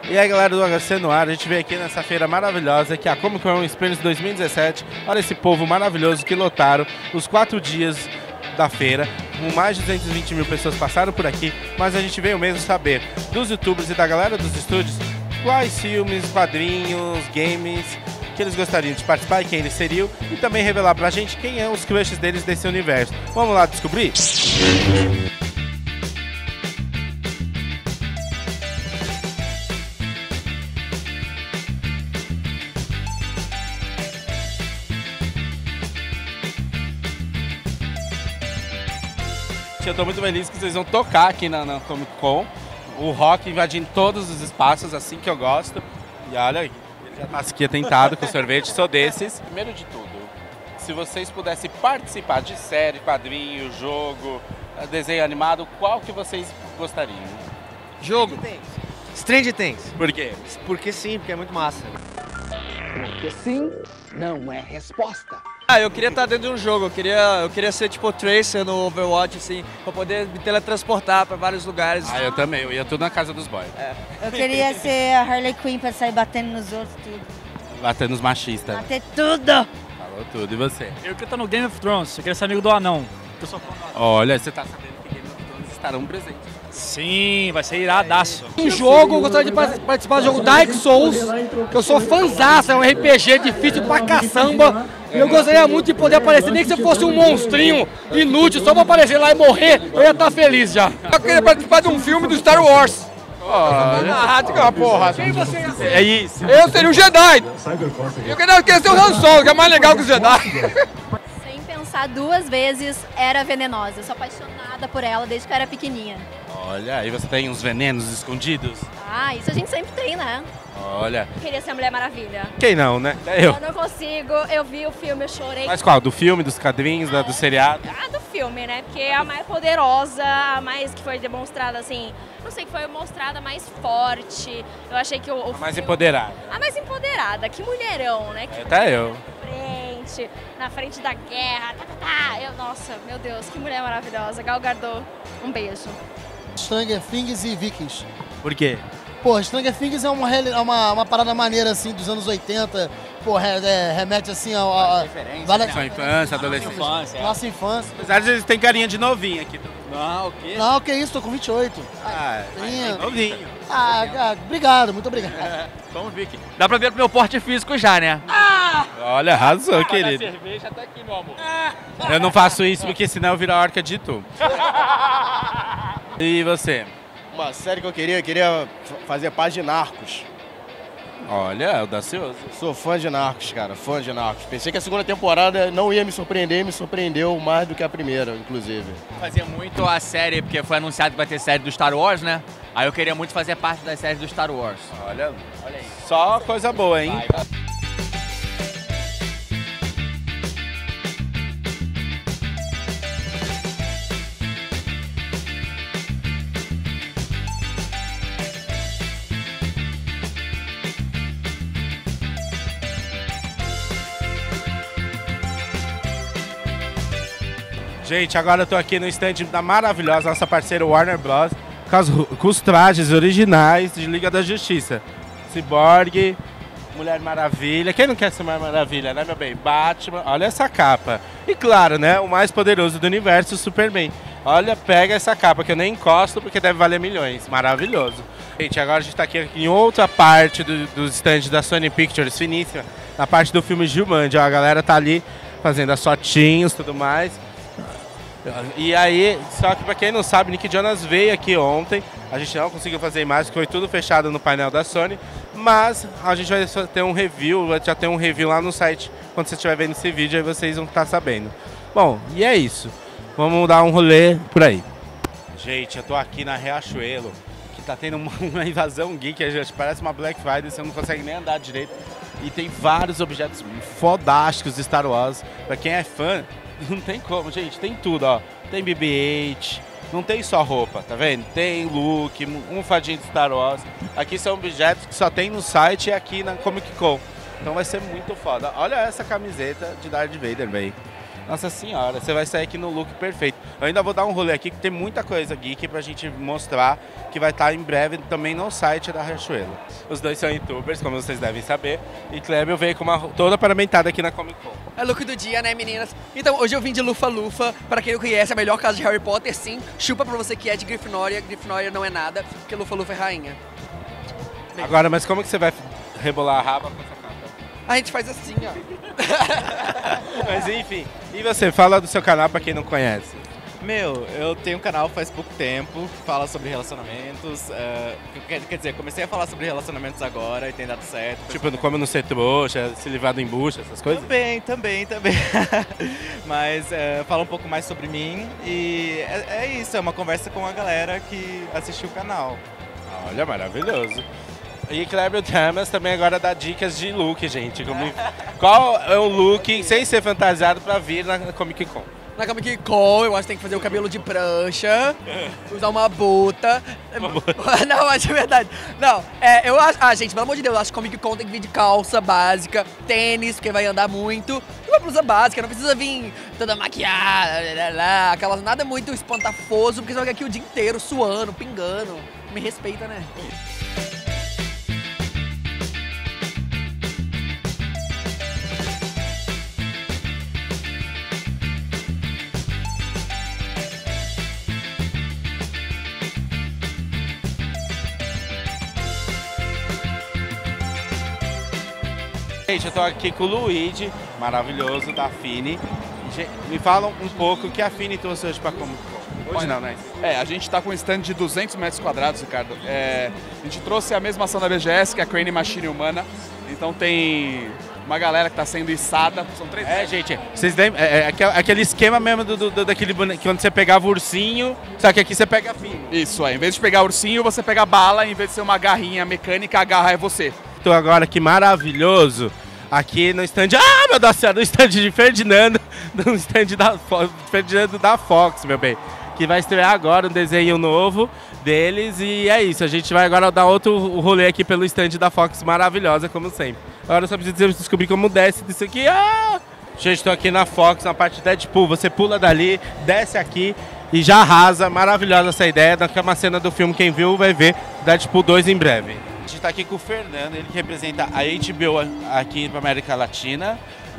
E aí galera do HC no ar, a gente veio aqui nessa feira maravilhosa que é a Comic Con Experience 2017. Olha esse povo maravilhoso que lotaram os 4 dias da feira. Mais de 220 mil pessoas passaram por aqui, mas a gente veio mesmo saber dos youtubers e da galera dos estúdios quais filmes, quadrinhos, games que eles gostariam de participar e quem eles seriam, e também revelar pra gente quem é os crushes deles desse universo. Vamos lá descobrir? Eu tô muito feliz que vocês vão tocar aqui na Comic Con. O rock invadindo todos os espaços, assim que eu gosto. E olha, ele já tá aqui atentado com sorvete, sou desses. Primeiro de tudo, se vocês pudessem participar de série, quadrinho, jogo, desenho animado, qual que vocês gostariam? Jogo. Strange Things. Por quê? Porque sim, porque é muito massa. Porque sim não é resposta. Eu queria estar dentro de um jogo, eu queria ser tipo Tracer no Overwatch, assim, pra poder me teletransportar pra vários lugares. Eu também, eu ia tudo na casa dos boys. Eu queria ser a Harley Quinn pra sair batendo nos outros, tudo. Batendo nos machistas. Bater tudo! Falou tudo, e você? Eu queria estar no Game of Thrones, eu queria ser amigo do anão. Eu sou fã do anão. Olha, você tá sabendo que Game of Thrones estarão presentes. Sim, vai ser iradaço. Um jogo, eu gostaria de participar do jogo Dark Souls, que eu sou fãzaça, é um RPG difícil pra caçamba. E eu gostaria muito de poder aparecer, nem que você fosse um monstrinho inútil, só pra aparecer lá e morrer, eu ia estar feliz já. Eu queria participar de um filme do Star Wars. Olha, porra. Quem você ia ser? é isso. Eu seria um Jedi. Eu queria ser o Han Solo, que é mais legal que o Jedi. Sem pensar 2 vezes, era venenosa. Eu sou apaixonada por ela desde que eu era pequenininha. Olha, aí você tem uns venenos escondidos. Ah, isso a gente sempre tem, né? Olha. Eu queria ser a Mulher Maravilha. Quem não, né? É eu. Eu não consigo, eu vi o filme, eu chorei. Mas qual? Do filme, dos quadrinhos, do seriado? Do filme, né? Porque é a mais poderosa, a mais que foi demonstrada assim. Não sei, que foi mostrada mais forte. Eu achei que o Mais filme... empoderada. A mais empoderada, que mulherão, né? Que Até eu. na frente da guerra. Nossa, meu Deus, que mulher maravilhosa. Gal Gadot, um beijo. Stranger Things e Vikings. Por quê? Pô, Stranger Things é uma parada maneira, assim, dos anos 80. Pô, remete, assim, a Sua infância, adolescência. Nossa infância. Apesar de eles terem carinha de novinho aqui. Não, o quê? Não, que isso, tô com 28. É novinho. Obrigado, muito obrigado. Vamos ver aqui. Dá pra ver pro meu porte físico já, né? Olha, arrasou, querido. cerveja tá aqui, meu amor. Eu não faço isso porque senão eu viro a orca de tu. E você? Uma série que eu queria fazer parte de Narcos. Olha, audacioso. Sou fã de Narcos, cara, fã de Narcos. Pensei que a segunda temporada não ia me surpreender, me surpreendeu mais do que a primeira, inclusive. Fazia muito a série, porque foi anunciado que vai ter série do Star Wars, né? Aí eu queria muito fazer parte das séries do Star Wars. Olha aí. Só coisa boa, hein? Vai. Gente, agora eu tô aqui no stand da maravilhosa nossa parceira Warner Bros. Com os trajes originais de Liga da Justiça. Cyborg, Mulher Maravilha. Quem não quer ser Mulher Maravilha, né, meu bem? Batman. Olha essa capa. E claro, né, o mais poderoso do universo, o Superman. Olha, pega essa capa que eu nem encosto porque deve valer milhões. Maravilhoso. Gente, agora a gente tá aqui em outra parte do stand da Sony Pictures, finíssima. Na parte do filme Jumanji. Ó, a galera tá ali fazendo as fotinhos e tudo mais. E aí, só que pra quem não sabe, Nick Jonas veio aqui ontem. A gente não conseguiu fazer imagens, foi tudo fechado no painel da Sony. Mas a gente vai ter um review, já tem um review lá no site. Quando você estiver vendo esse vídeo, aí vocês vão estar sabendo. Bom, e é isso. Vamos dar um rolê por aí. Gente, eu tô aqui na Riachuelo, que tá tendo uma invasão geek, gente, parece uma Black Friday, você não consegue nem andar direito. E tem vários objetos fodásticos de Star Wars. Pra quem é fã, não tem como, gente, tem tudo, ó. Tem BB-8, não tem só roupa, tá vendo? Tem look, um fadinho de Star Wars. Aqui são objetos que só tem no site e aqui na Comic Con. Então vai ser muito foda. Olha essa camiseta de Darth Vader, velho. Nossa senhora, você vai sair aqui no look perfeito. Eu ainda vou dar um rolê aqui, que tem muita coisa geek pra gente mostrar, que vai estar em breve também no site da Riachuelo. Os dois são youtubers, como vocês devem saber, e Kleber veio com uma toda paramentada aqui na Comic Con. É look do dia, né, meninas? Então, hoje eu vim de Lufa-Lufa. Pra quem não conhece, a melhor casa de Harry Potter, sim. Chupa pra você que é de Grifinória. Grifinória não é nada, porque Lufa-Lufa é rainha. Bem. Agora, mas como que você vai rebolar a raba com essa capa? A gente faz assim, ó. Mas enfim, e você, fala do seu canal pra quem não conhece. Meu, eu tenho um canal faz pouco tempo, fala sobre relacionamentos, quer dizer, comecei a falar sobre relacionamentos agora e tem dado certo. Tipo, como não ser trouxa, se livrar do embuste, essas coisas? Também. Mas fala um pouco mais sobre mim e é isso, é uma conversa com a galera que assistiu o canal. Olha, maravilhoso. E Kleber Damas também agora dá dicas de look, gente. Qual é o look, sem ser fantasiado, pra vir na Comic Con? Na Comic Con, eu acho que tem que fazer o cabelo de prancha, usar uma bota. Não, mas é verdade. Não, eu acho... Ah, gente, pelo amor de Deus, eu acho que Comic Con tem que vir de calça básica, tênis, porque vai andar muito, e uma blusa básica, não precisa vir toda maquiada, aquelas nada muito espantafoso, porque você vai ficar aqui o dia inteiro suando, pingando. Me respeita, né? Gente, eu tô aqui com o Luigi, maravilhoso, da Fini. Me falam um pouco o que a Fini trouxe hoje pra Comic Con. Hoje não, né? A gente tá com um stand de 200 metros quadrados, Ricardo. A gente trouxe a mesma ação da BGS, que é a Crane Machine Humana. Então tem uma galera que tá sendo içada. São 3 gente, vocês lembram? Aquele esquema mesmo daquele boneco, quando você pegava o ursinho, só que aqui você pega Fini. Isso, em vez de pegar ursinho, você pega bala, em vez de ser uma garrinha mecânica, a garra é você. Tô agora aqui maravilhoso, aqui no stand, meu Deus do céu, no stand de Ferdinando, no stand Ferdinando da Fox, meu bem, que vai estrear agora um desenho novo deles e é isso, a gente vai agora dar outro rolê aqui pelo stand da Fox, maravilhosa como sempre. Agora eu só preciso descobrir como desce disso aqui. Gente, tô aqui na Fox, na parte de Deadpool, você pula dali, desce aqui e já arrasa, maravilhosa essa ideia, que é uma cena do filme, quem viu vai ver Deadpool 2 em breve. A gente está aqui com o Fernando, ele que representa a HBO aqui para América Latina.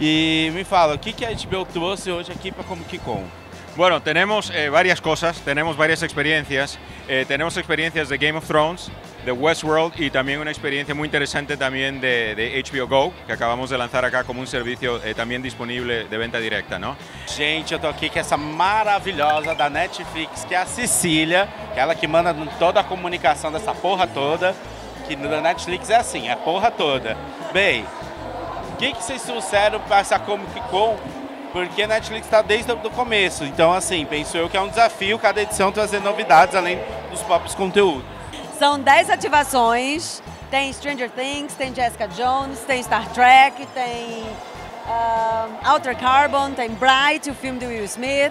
E me fala, o que a HBO trouxe hoje aqui para Comic Con? Bueno, tenemos varias cosas, tenemos varias experiencias. Tenemos experiencias de Game of Thrones, de Westworld y también una experiencia muy interesante también de HBO Go, que acabamos de lanzar acá como un servicio también disponible de venta directa, ¿no? Gente, eu tô aqui com essa maravilhosa da Netflix, que é a Cecília, que é ela que manda toda a comunicação dessa porra toda. Que na Netflix é assim, a porra toda. Bem, o que vocês trouxeram para essa Comic Con? Porque a Netflix está desde o começo. Então, assim, penso eu que é um desafio cada edição trazer novidades além dos próprios conteúdos. São 10 ativações. Tem Stranger Things, tem Jessica Jones, tem Star Trek, tem Altered Carbon, tem Bright, o filme do Will Smith.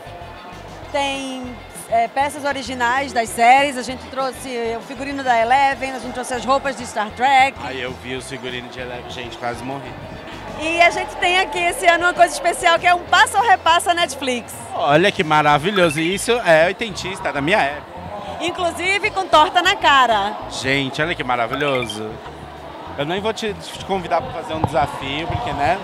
Tem peças originais das séries, a gente trouxe o figurino da Eleven, a gente trouxe as roupas de Star Trek. Aí eu vi o figurino de Eleven, gente, quase morri. E a gente tem aqui esse ano uma coisa especial que é um passa ou repassa Netflix. Olha que maravilhoso, e isso é oitentista, da minha época. Inclusive com torta na cara. Gente, olha que maravilhoso. Eu nem vou te convidar para fazer um desafio, porque, né?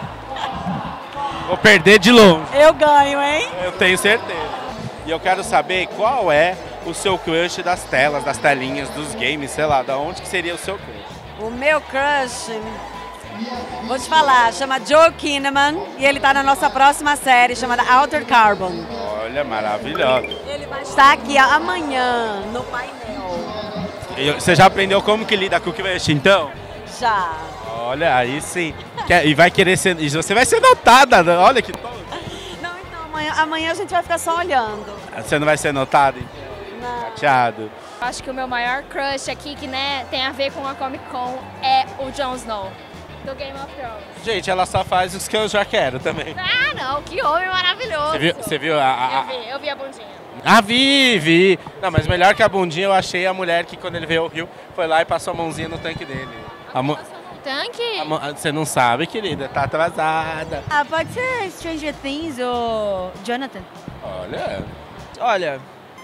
Vou perder de longe. Eu ganho, hein? Eu tenho certeza. E eu quero saber qual é o seu crush das telas, das telinhas, dos games, sei lá, da onde que seria o seu crush? O meu crush, vou te falar, chama Joel Kinnaman e ele tá na nossa próxima série, chamada Altered Carbon. Olha, maravilhoso. Ele vai estar aqui amanhã, no painel. E você já aprendeu como que lida com o crush, então? Já. Olha, aí sim. E vai querer ser... E você vai ser notada, olha que top. Amanhã a gente vai ficar só olhando. Você não vai ser notado? Não. Chateado. Acho que o meu maior crush aqui, que né, tem a ver com a Comic Con, é o Jon Snow, do Game of Thrones. Gente, ela só faz os que eu já quero também. Ah, não, que homem maravilhoso. Você viu Eu vi a bundinha. Ah, vi. Não, mas melhor que a bundinha eu achei a mulher que quando ele veio ao Rio, foi lá e passou a mãozinha no tanque dele. Tanque? Você não sabe, querida, tá atrasada. Ah, pode ser Stranger Things ou Jonathan. Olha.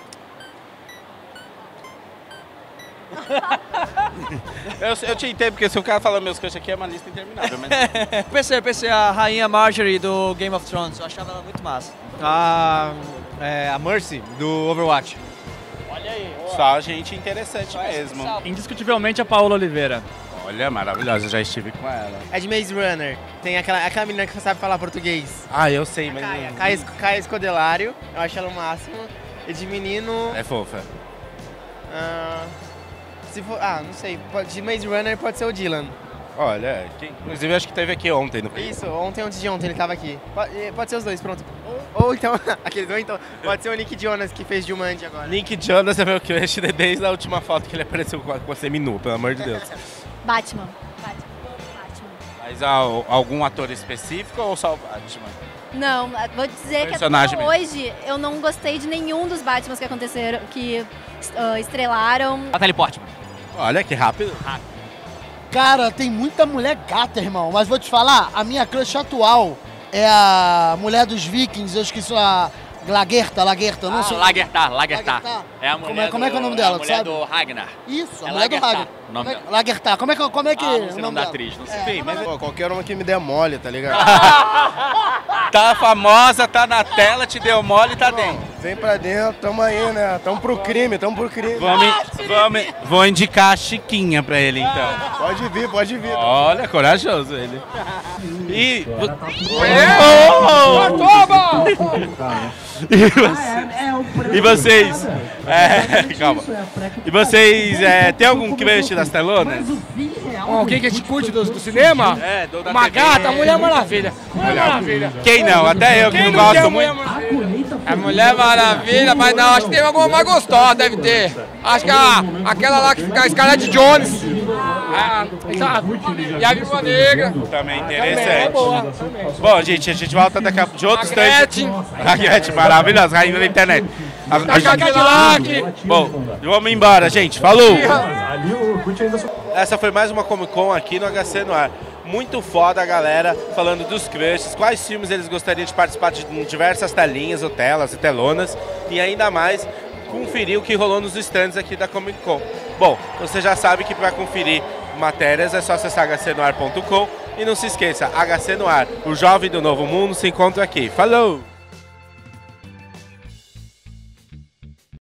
eu te entendo, porque se o cara falar meus crush aqui é uma lista interminável. Mas... pensei a rainha Marjorie do Game of Thrones, eu achava ela muito massa. A Mercy, do Overwatch. Olha aí. Só gente interessante mesmo. Indiscutivelmente a Paola Oliveira. Olha, maravilhosa, já estive com ela. É de Maze Runner. Tem aquela menina que sabe falar português. Ah, eu sei, mas... Caia Escodelário, eu acho ela o máximo. E de menino... É fofa. Não sei. De Maze Runner pode ser o Dylan. Olha, inclusive eu acho que teve aqui ontem, não foi? Isso, antes de ontem ele tava aqui. Pode ser os dois, pronto. Ou então, pode ser o Nick Jonas que fez Jumanji agora. Nick Jonas é meu crush desde a última foto que ele apareceu com você nu, pelo amor de Deus. Batman. Mas algum ator específico ou só o Batman? Não, vou dizer que até hoje eu não gostei de nenhum dos Batmans que aconteceram, que estrelaram. Natalie Portman. Olha que rápido. Cara, tem muita mulher gata, irmão. Mas vou te falar, a minha crush atual é a mulher dos Vikings. Eu esqueci a Lagertha, não sei. Lagertha. É a mulher como é que é o nome dela, a mulher sabe? do Ragnar. Isso, a mulher do Ragnar. Lagertha. Como é que não sei o nome da atriz, não sei. Mas qualquer uma que me der mole, tá ligado? Tá famosa, tá na tela, te deu mole, tá dentro. Vem pra dentro, tamo aí, né? Tamo pro crime. Vou indicar a Chiquinha pra ele, então. Pode vir. Olha, corajoso ele. E... E vocês? Calma. E vocês tem algum crush das telonas? Alguém que a gente curte do cinema? Uma gata, a Mulher Maravilha. Mulher Maravilha. Quem não? Até eu que não gosto muito. A Mulher Maravilha, mas não, acho que tem alguma mais gostosa, deve ter. Acho que aquela lá que fica a Scarlett Jones. E a Viúva Negra. Também interessante. Bom, gente, a gente volta daqui a pouco de outros tantos. Raquete, maravilhosa, rainha da internet. Bom, vamos embora, gente. Falou! Essa foi mais uma Comic Con aqui no HC no Ar. Muito foda a galera falando dos crushes, quais filmes eles gostariam de participar de diversas telinhas ou telas e telonas. E ainda mais conferir o que rolou nos stands aqui da Comic Con. Bom, você já sabe que para conferir matérias é só acessar hcnoar.com e não se esqueça, HC no Ar, o jovem do novo mundo se encontra aqui. Falou!